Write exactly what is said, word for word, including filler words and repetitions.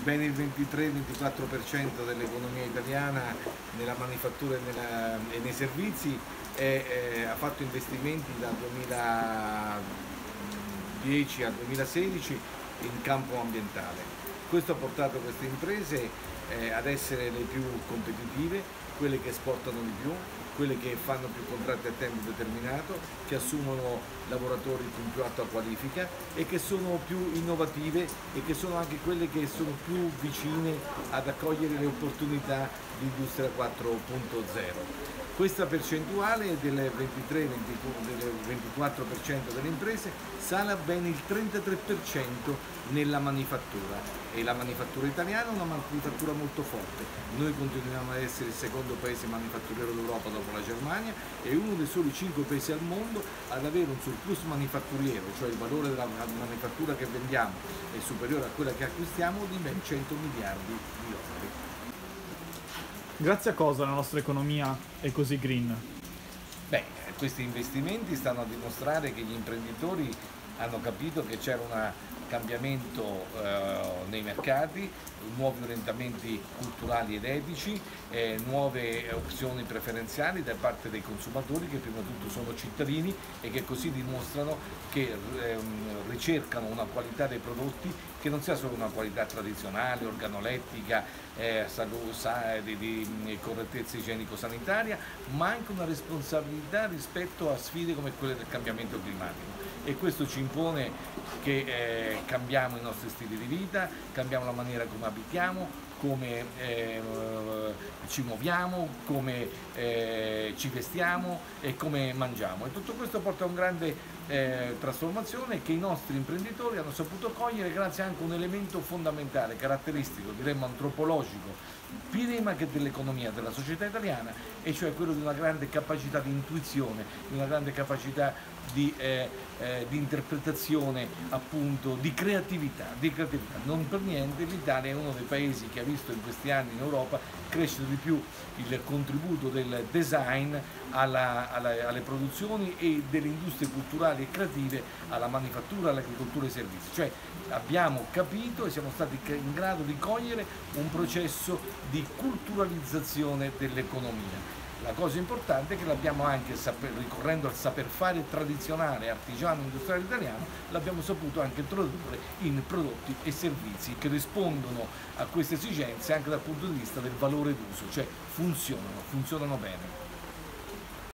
ben il ventitré ventiquattro per cento dell'economia italiana nella manifattura e, nella, e nei servizi è, è, ha fatto investimenti dal duemiladieci al duemilasedici in campo ambientale. Questo ha portato queste imprese eh, ad essere le più competitive, quelle che esportano di più, quelle che fanno più contratti a tempo determinato, che assumono lavoratori con più alta qualifica e che sono più innovative e che sono anche quelle che sono più vicine ad accogliere le opportunità di Industria quattro punto zero. Questa percentuale del ventitré ventiquattro per cento delle imprese sale a ben il trentatré per cento nella manifattura, e la manifattura italiana è una manifattura molto forte. Noi continuiamo ad essere il secondo paese manifatturiero d'Europa dopo la Germania e uno dei soli cinque paesi al mondo ad avere un surplus manifatturiero, cioè il valore della manifattura che vendiamo è superiore a quella che acquistiamo, di ben cento miliardi di dollari. Grazie a cosa la nostra economia è così green? Beh, questi investimenti stanno a dimostrare che gli imprenditori hanno capito che c'era un cambiamento eh, nei mercati, nuovi orientamenti culturali ed etici, eh, nuove opzioni preferenziali da parte dei consumatori, che prima di tutto sono cittadini e che così dimostrano che eh, ricercano una qualità dei prodotti che non sia solo una qualità tradizionale, organolettica, eh, di, di correttezza igienico-sanitaria, ma anche una responsabilità rispetto a sfide come quelle del cambiamento climatico. E questo ci impone che eh, cambiamo i nostri stili di vita, cambiamo la maniera come abitiamo, come eh, ci muoviamo, come eh, ci vestiamo e come mangiamo. E tutto questo porta a una grande eh, trasformazione che i nostri imprenditori hanno saputo cogliere grazie anche a un elemento fondamentale, caratteristico, diremmo antropologico, prima che dell'economia della società italiana, e cioè quello di una grande capacità di intuizione, di una grande capacità di, eh, eh, di interpretazione, appunto, di creatività, di creatività. Non per niente l'Italia è uno dei paesi che ha visto in questi anni in Europa crescere di più il contributo del design alla, alla, alle produzioni e delle industrie culturali e creative alla manifattura, all'agricoltura e ai servizi. Cioè abbiamo capito e siamo stati in grado di cogliere un processo di culturalizzazione dell'economia. La cosa importante è che l'abbiamo anche, ricorrendo al saper fare tradizionale, artigiano, industriale italiano, l'abbiamo saputo anche tradurre in prodotti e servizi che rispondono a queste esigenze anche dal punto di vista del valore d'uso, cioè funzionano, funzionano bene.